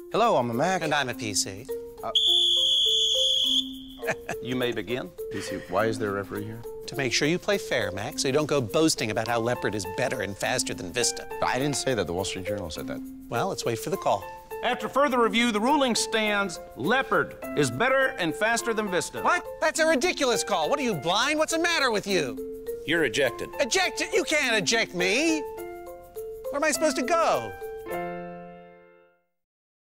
Hello, I'm a Mac. And I'm a PC. You may begin. PC, why is there a referee here? To make sure you play fair, Mac, so you don't go boasting about how Leopard is better and faster than Vista. I didn't say that. The Wall Street Journal said that. Well, let's wait for the call. After further review, the ruling stands Leopard is better and faster than Vista. What? That's a ridiculous call. What are you, blind? What's the matter with you? You're ejected. Ejected? You can't eject me. Where am I supposed to go?